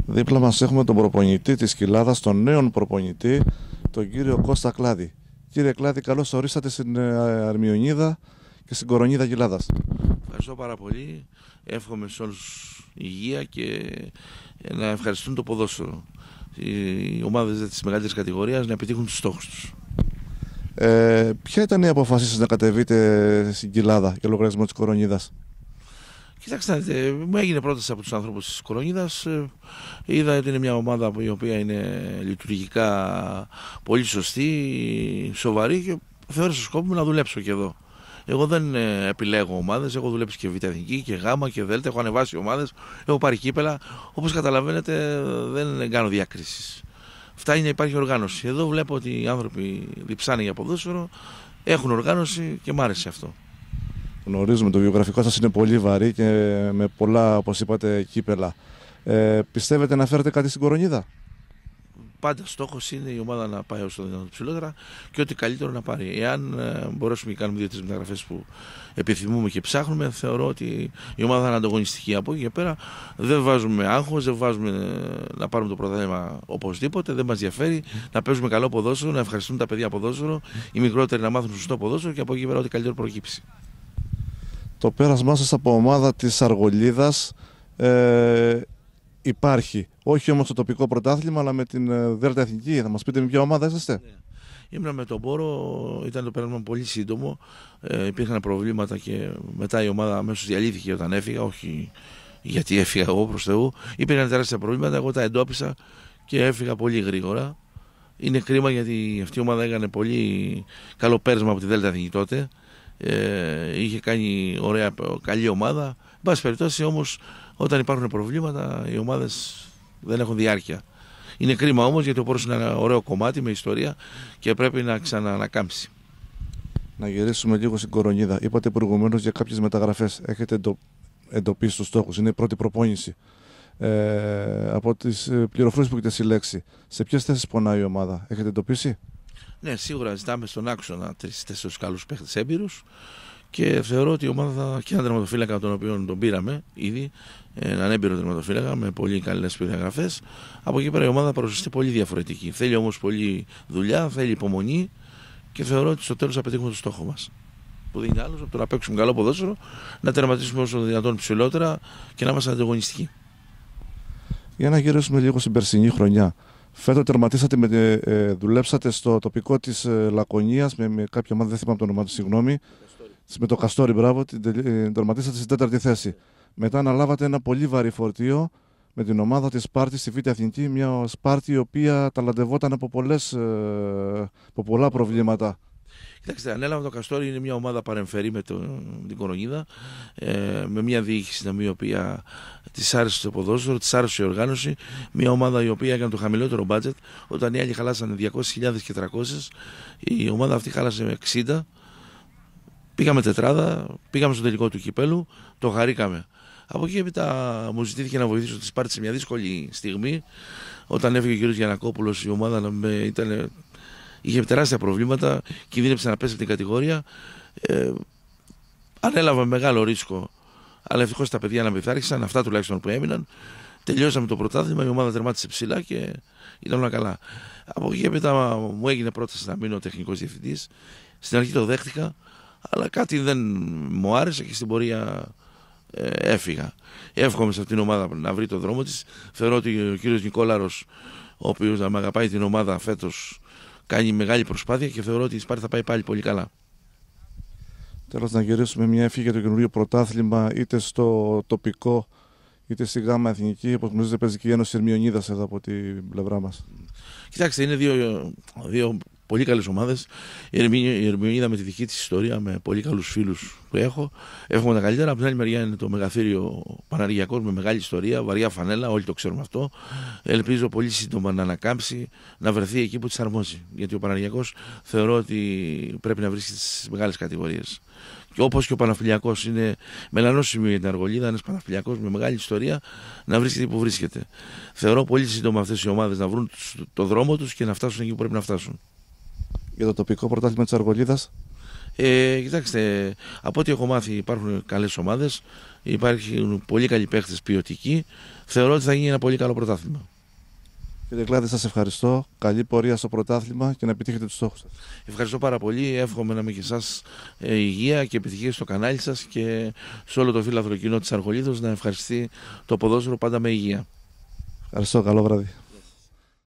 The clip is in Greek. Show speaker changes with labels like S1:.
S1: Δίπλα μας έχουμε τον προπονητή της Κοιλάδας, τον νέο προπονητή, τον κύριο Κώστα Κλάδη. Κύριε Κλάδη, καλώς ορίσατε στην Αρμιονίδα και στην Κορονίδα Κοιλάδας.
S2: Ευχαριστώ πάρα πολύ. Εύχομαι σε όλους υγεία και να ευχαριστούν το ποδόσφαιρο. Οι ομάδες της μεγαλύτερης κατηγορίας να επιτύχουν τους στόχους τους.
S1: Ποια ήταν η αποφάση σας να κατεβείτε στην Κοιλάδα για λογαριασμό της Κορονίδας?
S2: Κοιτάξτε, μου έγινε πρόταση από τους ανθρώπους της Κορονίδας. Είδα ότι είναι μια ομάδα η οποία είναι λειτουργικά πολύ σωστή, σοβαρή και θεώρησα σκόπιμο να δουλέψω και εδώ. Εγώ δεν επιλέγω ομάδες, έχω δουλέψει και Β' Εθνική και Γ' και Δ', έχω ανεβάσει ομάδες, έχω πάρει κύπελα. Όπως καταλαβαίνετε, δεν κάνω διακρίσεις. Φτάνει να υπάρχει οργάνωση. Εδώ βλέπω ότι οι άνθρωποι διψάνε για ποδόσφαιρο, έχουν οργάνωση και μ' άρεσε αυτό.
S1: Γνωρίζουμε, το βιογραφικό σας είναι πολύ βαρύ και με πολλά, όπως είπατε, κύπελα. Πιστεύετε να φέρετε κάτι στην Κορονίδα?
S2: Πάντα στόχος είναι η ομάδα να πάει όσο δυνατόν ψηλότερα και ό,τι καλύτερο να πάρει. Εάν μπορέσουμε και κάνουμε 2-3 μεταγραφές που επιθυμούμε και ψάχνουμε, θεωρώ ότι η ομάδα θα είναι ανταγωνιστική. Από εκεί και πέρα δεν βάζουμε άγχος, δεν βάζουμε να πάρουμε το πρωτάθλημα οπωσδήποτε, δεν μας διαφέρει να παίζουμε καλό ποδόσφαιρο, να ευχαριστούν τα παιδιά ποδόσφαιρο, οι μικρότεροι να μάθουν σωστό ποδόσφαιρο και από εκεί πέρα ό,τι καλύτερο προκύψει.
S1: Το πέρασμά σας από ομάδα της Αργολίδας υπάρχει. Όχι όμως το τοπικό πρωτάθλημα, αλλά με την Δέλτα Εθνική. Θα μας πείτε με ποια ομάδα είσαστε?
S2: Ναι. Ήμουν με τον Πόρο, ήταν το πέρασμα πολύ σύντομο. Υπήρχαν προβλήματα και μετά η ομάδα αμέσως διαλύθηκε όταν έφυγα. Όχι γιατί έφυγα εγώ προς Θεού. Υπήρχαν τεράστια προβλήματα, εγώ τα εντόπισα και έφυγα πολύ γρήγορα. Είναι κρίμα γιατί αυτή η ομάδα έκανε πολύ καλό πέρασμα από τη Δέλτα Εθνική τότε. Είχε κάνει καλή ομάδα. Εν πάση περιπτώσει όμως, όταν υπάρχουν προβλήματα, οι ομάδες δεν έχουν διάρκεια. Είναι κρίμα όμως γιατί ο Πόρος είναι ένα ωραίο κομμάτι με ιστορία και πρέπει να ξαναανακάμψει.
S1: Να γυρίσουμε λίγο στην Κορονίδα. Είπατε προηγουμένως για κάποιες μεταγραφές. Έχετε εντοπίσει τους στόχους. Είναι η πρώτη προπόνηση. Από τις πληροφορίες που έχετε συλλέξει, σε ποιες θέσεις πονάει η ομάδα, έχετε εντοπίσει?
S2: Ναι, σίγουρα ζητάμε στον άξονα 3-4 καλούς παίχτες έμπειρους και θεωρώ ότι η ομάδα και έναν τερματοφύλακα τον οποίο τον πήραμε ήδη, έναν έμπειρο τερματοφύλακα με πολύ καλές προδιαγραφές. Από εκεί πέρα η ομάδα παρουσιαστεί πολύ διαφορετική. Θέλει όμως πολλή δουλειά, θέλει υπομονή και θεωρώ ότι στο τέλος θα πετύχουμε το στόχο μας. Που δεν είναι άλλος από το να παίξουμε καλό ποδόσφαιρο, να τερματίσουμε όσο δυνατόν ψηλότερα και να είμαστε ανταγωνιστικοί.
S1: Για να γυρίσουμε λίγο στην περσινή χρονιά. Φέτος τερματίσατε, δουλέψατε στο τοπικό της Λακωνίας με κάποια ομάδα, δεν θυμάμαι το όνομά του, συγγνώμη. Με το Καστόρι, μπράβο, τερματίσατε στην 4η θέση. Μετά αναλάβατε ένα πολύ βαρύ φορτίο με την ομάδα της Σπάρτης στη Β' Εθνική, μια Σπάρτη η οποία ταλαντευόταν από πολλά προβλήματα.
S2: Κοιτάξτε, ανέλαβα το Καστόρι, είναι μια ομάδα παρεμφερή με την Κορονίδα, με μια διοίκηση η οποία της άρεσε το ποδόσφαιρο, της άρεσε η οργάνωση. Μια ομάδα η οποία έκανε το χαμηλότερο μπάτζετ. Όταν οι άλλοι χαλάσανε 200.000 και 300, η ομάδα αυτή χάλασε 60. Πήγαμε τετράδα, πήγαμε στο τελικό του κυπέλου, το χαρήκαμε. Από εκεί έπειτα μου ζητήθηκε να βοηθήσω τη Σπάρτη σε μια δύσκολη στιγμή. Όταν έφυγε ο κ. Γιαννακόπουλος, η ομάδα είχε τεράστια προβλήματα, κινδύνεψε να πέσει από την κατηγορία. Ανέλαβα μεγάλο ρίσκο, αλλά ευτυχώς τα παιδιά να με πειθάρχησαν, αυτά τουλάχιστον που έμειναν. Τελειώσαμε το πρωτάθλημα, η ομάδα τερμάτισε ψηλά και ήταν όλα καλά. Από εκεί έπειτα μου έγινε πρόταση να μείνω τεχνικός διευθυντής. Στην αρχή το δέχτηκα, αλλά κάτι δεν μου άρεσε και στην πορεία έφυγα. Εύχομαι σε αυτήν την ομάδα να βρει το δρόμο της. Θεωρώ ότι ο κύριος Νικόλαρος, ο οποίος να με αγαπάει την ομάδα φέτος, κάνει μεγάλη προσπάθεια και θεωρώ ότι η Σπάρτη θα πάει πάλι πολύ καλά.
S1: Τέλος, να γυρίσουμε μια ευχή για το καινούριο πρωτάθλημα, είτε στο τοπικό είτε στη Γ' Εθνική. Όπως γνωρίζετε, παίζει και η Ένωση Ερμιονίδας εδώ από την πλευρά μας.
S2: Κοιτάξτε, είναι δύο πολύ καλές ομάδες. Η Ερμιονίδα με τη δική της ιστορία, με πολύ καλούς φίλους που έχω. Εύχομαι τα καλύτερα. Από την άλλη μεριά είναι το Μεγαθύριο Παναργιακός με μεγάλη ιστορία, βαριά φανέλα, όλοι το ξέρουμε αυτό. Ελπίζω πολύ σύντομα να ανακάμψει, να βρεθεί εκεί που της αρμόζει. Γιατί ο Παναργιακός θεωρώ ότι πρέπει να βρίσκεται στις μεγάλες κατηγορίες. Και όπως και ο Παναφυλιακός είναι μελανό σημείο για την Αργολίδα, ένας Παναφυλιακός με μεγάλη ιστορία, να βρίσκεται που βρίσκεται. Θεωρώ πολύ σύντομα αυτές οι ομάδες να βρουν το δρόμο τους και να φτάσουν εκεί που πρέπει να φτάσουν.
S1: Για το τοπικό πρωτάθλημα της Αργολίδας.
S2: Κοιτάξτε, από ό,τι έχω μάθει υπάρχουν καλές ομάδες, υπάρχουν πολύ καλοί παίχτες ποιοτικοί. Θεωρώ ότι θα γίνει ένα πολύ καλό πρωτάθλημα.
S1: Κύριε Κλάδη, σας ευχαριστώ. Καλή πορεία στο πρωτάθλημα και να επιτύχετε τους στόχους σας.
S2: Ευχαριστώ πάρα πολύ. Εύχομαι να είμαι και εσάς υγεία και επιτυχία στο κανάλι σας και σε όλο το φίλαθρο κοινό της Αρχολίδος να ευχαριστεί το ποδόσφαιρο πάντα με υγεία.
S1: Ευχαριστώ. Καλό βράδυ.